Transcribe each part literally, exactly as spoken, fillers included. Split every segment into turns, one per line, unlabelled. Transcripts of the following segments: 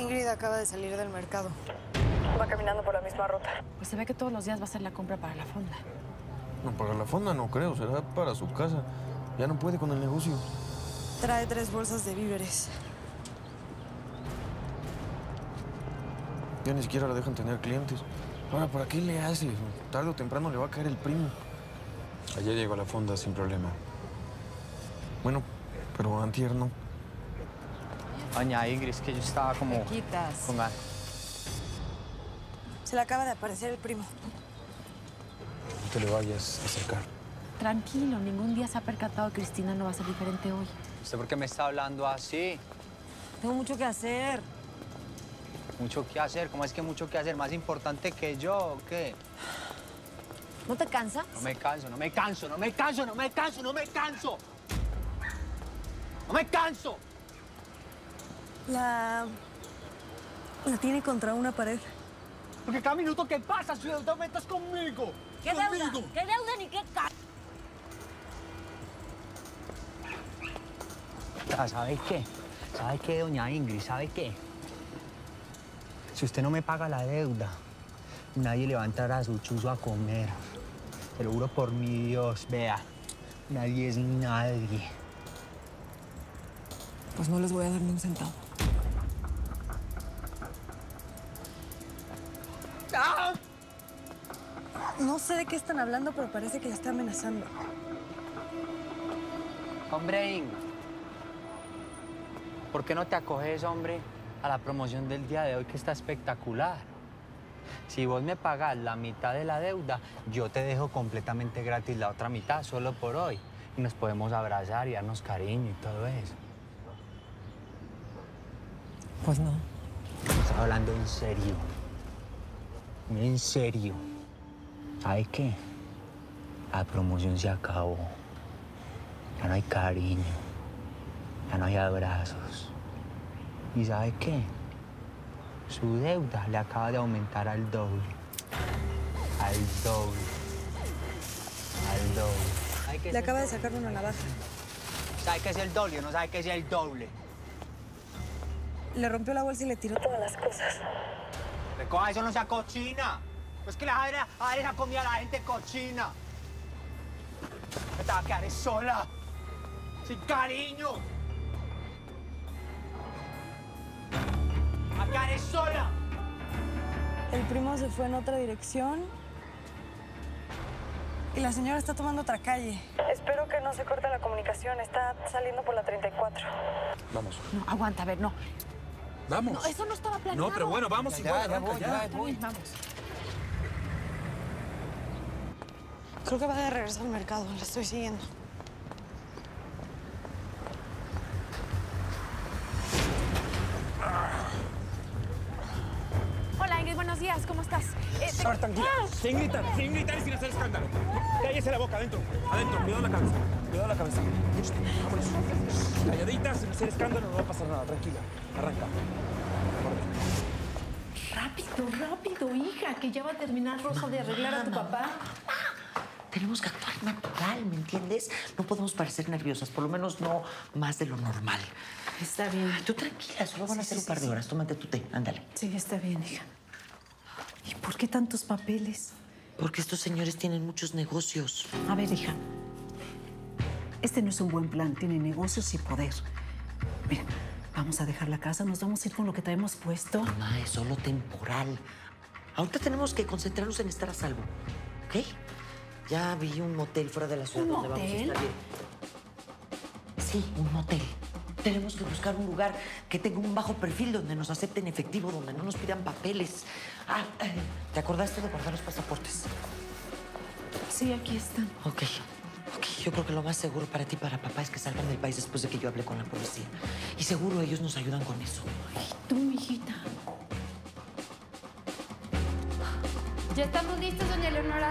Ingrid acaba de salir del mercado.
Va caminando por la misma ruta.
Pues se ve que todos los días va a hacer la compra para la fonda.
No, para la fonda no creo, será para su casa. Ya no puede con el negocio.
Trae tres bolsas de víveres.
Ya ni siquiera la dejan tener clientes. Ahora, ¿para qué le hace? Tarde o temprano le va a caer el primo.
Ayer llegó a la fonda sin problema.
Bueno, pero antier no.
Doña Ingrid, es que yo estaba como...
Te quitas.
Con ganas.
Se le acaba de aparecer el primo.
No te le vayas a acercar.
Tranquilo, ningún día se ha percatado que Cristina no va a ser diferente hoy.
¿Usted por qué me está hablando así?
Tengo mucho que hacer.
Mucho que hacer. ¿Cómo es que mucho que hacer? ¿Más importante que yo o qué?
¿No te cansas?
No me canso, no me canso, no me canso, no me canso, no me canso. ¡No me canso!
La... La tiene contra una pared.
Porque cada minuto que pasa, su deuda aumentas conmigo.
¿Qué deuda? ¿Qué deuda ni qué ca...
Ah, ¿sabe qué? ¿Sabe qué, doña Ingrid? ¿Sabe qué? Si usted no me paga la deuda, nadie le va a entrar a su chuzo a comer. Te lo juro por mi Dios, vea. Nadie es nadie.
Pues no les voy a dar ni un centavo.
¡Ah!
No sé de qué están hablando, pero parece que la está amenazando.
Hombre, Ingrid, ¿por qué no te acoges, hombre, a la promoción del día de hoy, que está espectacular? Si vos me pagás la mitad de la deuda, yo te dejo completamente gratis la otra mitad, solo por hoy. Y nos podemos abrazar y darnos cariño y todo eso.
Pues no.
Estoy hablando en serio. Muy en serio. ¿Sabe qué? La promoción se acabó. Ya no hay cariño. Ya no hay abrazos. ¿Y sabe qué? Su deuda le acaba de aumentar al doble. Al doble. Al doble.
Le acaba de sacar una navaja.
¿Sabe qué es el doble o no sabe qué es el doble?
Le rompió la bolsa y le tiró todas las cosas.
Recoja eso, no sea cochina. No es que le va a dar- a dar esa comida a la gente cochina. Me te va a quedar sola. Sin cariño. Me va a quedar sola.
El primo se fue en otra dirección. Y la señora está tomando otra calle. Espero que no se corte la comunicación. Está saliendo por la treinta y cuatro.
Vamos.
No, aguanta, a ver, no.
Vamos.
No, eso no estaba planeado.
No, pero bueno, vamos
Ya,
igual.
ya, ya
arranca,
voy,
ya.
ya.
Está bien, vamos.
Creo que va de regreso al mercado. La estoy siguiendo.
Hola, Ingrid, buenos días, ¿cómo estás? Eh, te-
Ahora, tranquila. Sin gritar, sin gritar y sin hacer escándalo. Cállese la boca, adentro. Adentro, cuidado la cabeza. Cuidado la cabeza. Vámonos. Calladita, sin hacer escándalo, no va a pasar nada. Tranquila. Arranca.
Rápido, rápido, hija, que ya va a terminar Rosa de arreglar a tu papá.
Tenemos que actuar natural, ¿me entiendes? No podemos parecer nerviosas, por lo menos no más de lo normal.
Está bien.
Tú tranquila, solo van a
Sí,
ser
sí,
un par
sí,
de
sí.
horas. Tómate tu té, ándale.
Sí, está bien, hija. ¿Y por qué tantos papeles?
Porque estos señores tienen muchos negocios.
A ver, hija. Este no es un buen plan. Tiene negocios y poder. Mira, vamos a dejar la casa, nos vamos a ir con lo que traemos puesto.
Mamá, es solo temporal. Ahorita tenemos que concentrarnos en estar a salvo, ¿ok? Ya vi un motel fuera de la ciudad
¿Un
donde vamos a
motel?
estar bien. Sí, un motel. Tenemos que buscar un lugar que tenga un bajo perfil, donde nos acepten efectivo, donde no nos pidan papeles. Ah, eh, ¿te acordaste de guardar los pasaportes?
Sí, aquí están.
Ok, ok. Yo creo que lo más seguro para ti y para papá es que salgan del país después de que yo hable con la policía. Y seguro ellos nos ayudan con eso.
Tú, mijita.
Ya estamos listos, doña Leonora.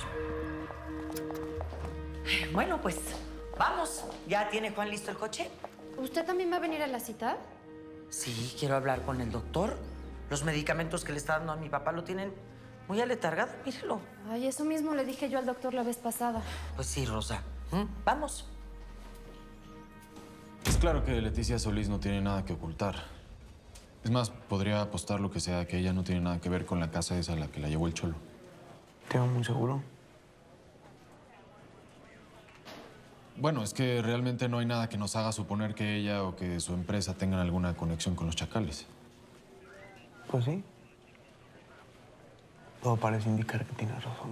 Bueno, pues, vamos. ¿Ya tiene Juan listo el coche?
¿Usted también va a venir a la cita?
Sí, quiero hablar con el doctor. Los medicamentos que le está dando a mi papá lo tienen muy aletargado, mírelo.
Ay, eso mismo le dije yo al doctor la vez pasada.
Pues sí, Rosa. ¿Mm? Vamos.
Es claro que Leticia Solís no tiene nada que ocultar. Es más, podría apostar lo que sea, que ella no tiene nada que ver con la casa esa a la que la llevó el cholo.
¿Te muy seguro?
Bueno, es que realmente no hay nada que nos haga suponer que ella o que su empresa tengan alguna conexión con los chacales.
Pues sí. Todo parece indicar que tienes razón.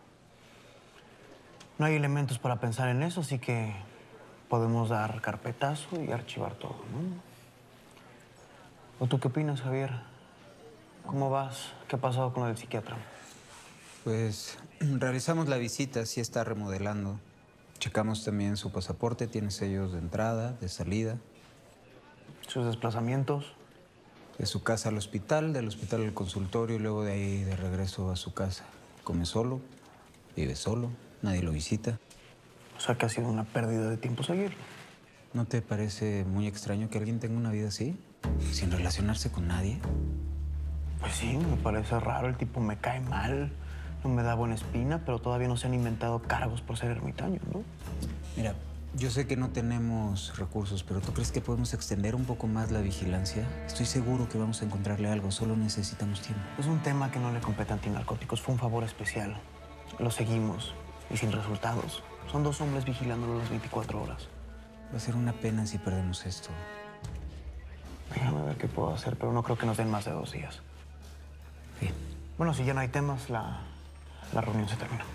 No hay elementos para pensar en eso, así que podemos dar carpetazo y archivar todo, ¿no? ¿O tú qué opinas, Javier? ¿Cómo vas? ¿Qué ha pasado con el psiquiatra?
Pues realizamos la visita, sí está remodelando. Checamos también su pasaporte, tiene sellos de entrada, de salida.
¿Sus desplazamientos?
De su casa al hospital, del hospital al consultorio y luego de ahí de regreso a su casa. Come solo, vive solo, nadie lo visita.
O sea que ha sido una pérdida de tiempo seguirlo.
¿No te parece muy extraño que alguien tenga una vida así? Sin relacionarse con nadie.
Pues sí, me parece raro. El tipo me cae mal, no me da buena espina, pero todavía no se han inventado cargos por ser ermitaño, ¿no?
Mira, yo sé que no tenemos recursos, pero ¿tú crees que podemos extender un poco más la vigilancia? Estoy seguro que vamos a encontrarle algo, solo necesitamos tiempo.
Es un tema que no le compete a antinarcóticos. Fue un favor especial. Lo seguimos y sin resultados. Son dos hombres vigilándolo las veinticuatro horas.
Va a ser una pena si perdemos esto.
Déjame ver qué puedo hacer, pero no creo que nos den más de dos días.
Bien.
Bueno, si ya no hay temas, la, la reunión se terminó.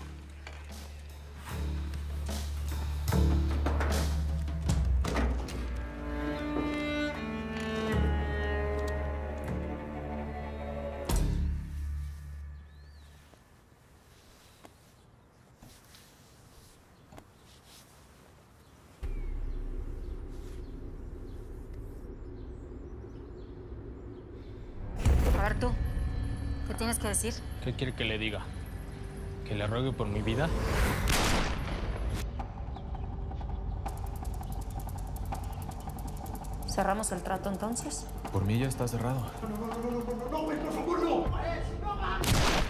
A ver tú, ¿qué tienes que decir?
¿Qué quiere que le diga? ¿Que le ruegue por mi vida?
¿Cerramos el trato entonces?
Por mí ya está cerrado.
No, no, no, no, no, no, güey, por favor, no. ¡No va!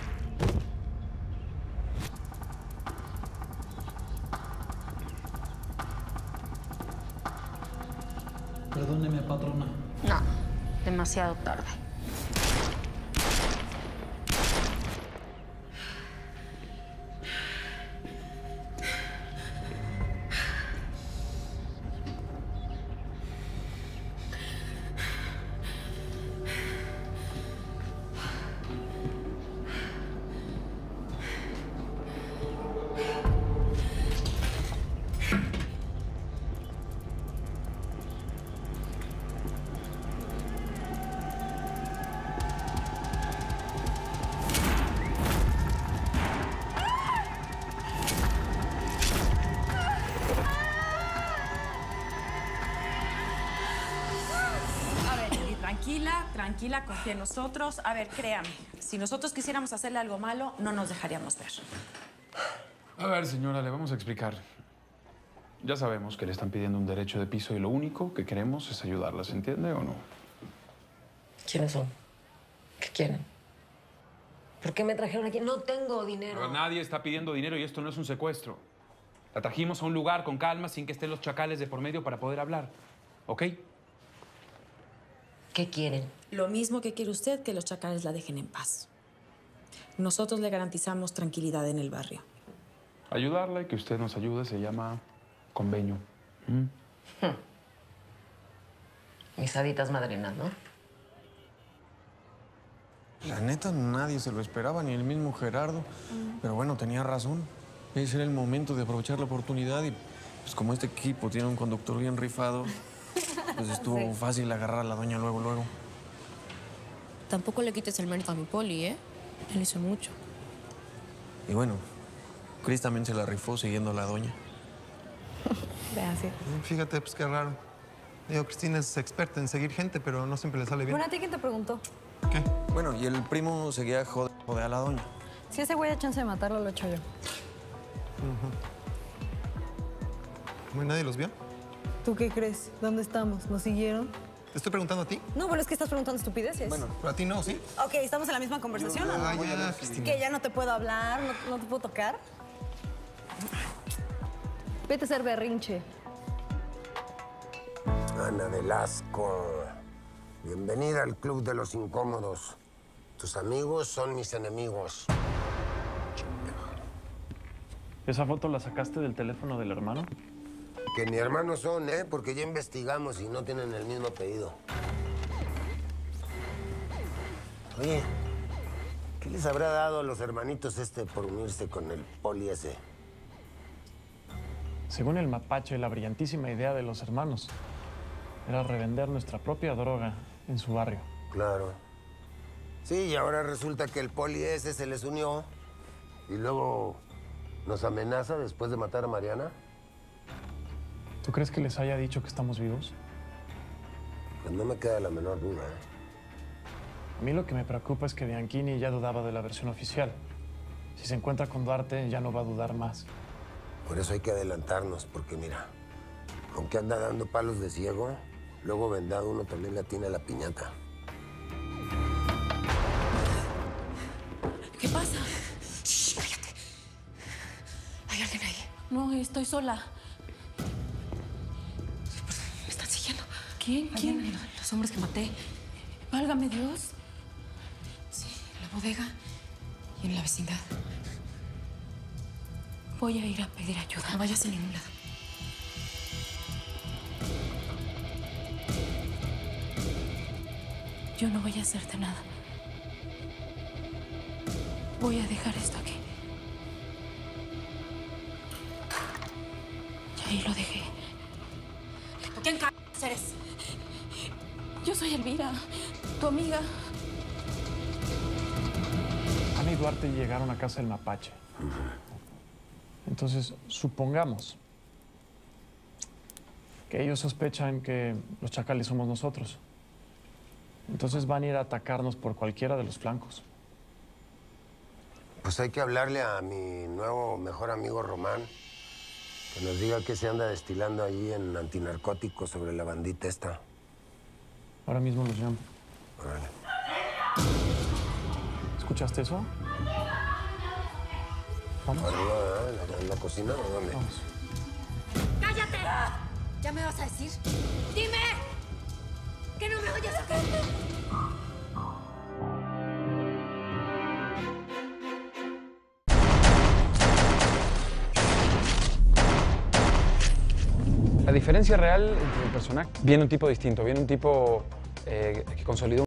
Perdóneme, patrona.
No, demasiado tarde.
Tranquila, tranquila, confía en nosotros. A ver, créame, si nosotros quisiéramos hacerle algo malo, no nos dejaríamos ver.
A ver, señora, le vamos a explicar. Ya sabemos que le están pidiendo un derecho de piso y lo único que queremos es ayudarla, ¿se entiende o no?
¿Quiénes son? ¿Qué quieren? ¿Por qué me trajeron aquí? No tengo dinero.
Pero nadie está pidiendo dinero y esto no es un secuestro. La trajimos a un lugar con calma, sin que estén los chacales de por medio para poder hablar. ¿Ok?
¿Qué quieren?
Lo mismo que quiere usted, que los chacales la dejen en paz. Nosotros le garantizamos tranquilidad en el barrio.
Ayudarla y que usted nos ayude se llama convenio. ¿Mm?
Hmm. Mis haditas madrinas, ¿no?
La neta, nadie se lo esperaba, ni el mismo Gerardo. Pero bueno, tenía razón. Ese era el momento de aprovechar la oportunidad y, pues, como este equipo tiene un conductor bien rifado, pues estuvo sí. fácil agarrar a la doña luego, luego.
Tampoco le quites el mérito a mi poli, ¿eh? Él hizo mucho.
Y bueno, Chris también se la rifó siguiendo a la doña.
Gracias.
Fíjate, pues qué raro. Digo, Cristina es experta en seguir gente, pero no siempre le sale bien.
Bueno, ¿a ti quién te preguntó?
¿Qué?
Bueno, y el primo seguía jode, jode a la doña.
Si ese güey da chance de matarlo, lo he hecho yo.
Uh-huh. ¿No nadie los vio?
¿Tú qué crees? ¿Dónde estamos? ¿Nos siguieron?
¿Te estoy preguntando a ti?
No, bueno, es que estás preguntando estupideces.
Bueno, pero a ti no, ¿sí?
Ok, ¿estamos en la misma conversación
Yo,
o no?
ah, ya, Cristina.
¿Que ya no te puedo hablar? ¿No, no te puedo tocar? Vete a hacer berrinche.
Ana Velasco. Bienvenida al Club de los Incómodos. Tus amigos son mis enemigos.
¿Esa foto la sacaste del teléfono del hermano?
Que ni hermanos son, ¿eh? Porque ya investigamos y no tienen el mismo apellido. Oye, ¿qué les habrá dado a los hermanitos este por unirse con el poli ese?
Según el mapache, la brillantísima idea de los hermanos era revender nuestra propia droga en su barrio.
Claro. Sí, y ahora resulta que el poli ese se les unió y luego nos amenaza después de matar a Mariana.
¿Tú crees que les haya dicho que estamos vivos?
Pues no me queda la menor duda, ¿eh?
A mí lo que me preocupa es que Bianchini ya dudaba de la versión oficial. Si se encuentra con Duarte, ya no va a dudar más.
Por eso hay que adelantarnos, porque mira, aunque anda dando palos de ciego, luego vendado uno también le atina la piñata.
¿Qué pasa? Shh, cállate. ¿Hay alguien ahí? No, estoy sola. Me están siguiendo. ¿Quién? ¿Quién? Los hombres que maté. Válgame Dios. Sí, en la bodega y en la vecindad. Voy a ir a pedir ayuda. No vayas a ningún lado. Yo no voy a hacerte nada. Voy a dejar esto aquí. Y ahí lo dejé. ¿Quién c*** eres? Yo soy Elvira, tu amiga.
Ana y Duarte llegaron a casa del mapache. Entonces, supongamos que ellos sospechan que los chacales somos nosotros. Entonces van a ir a atacarnos por cualquiera de los flancos.
Pues hay que hablarle a mi nuevo mejor amigo Román, que nos diga qué se anda destilando allí en antinarcóticos sobre la bandita esta.
Ahora mismo los llamo.
Órale.
¿Escuchaste eso? Vamos.
¿Arriba, eh? ¿En la cocina o dónde?
Vamos.
¡Cállate! ¿Ya me vas a decir? ¡Dime! ¿Que no me oyes o qué?
La diferencia real entre el personaje, viene un tipo distinto, viene un tipo eh, que consolidó